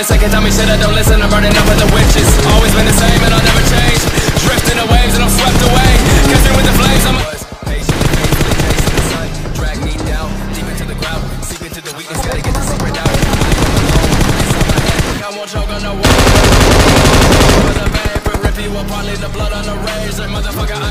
a second, tell me shit, I don't listen. I'm burning up with the witches. Always been the same and I'll never change. Drifting the waves and I'm swept away. Catching with the flames, I'm patient, faithfully chasing the sun. Drag me down, deep into the ground. Seep into the weakness, gotta get the secret out. I am alone, ice on my head. I won't choke on the wall. For the vapor, rip you apart, leave the blood on the razor. Motherfucker,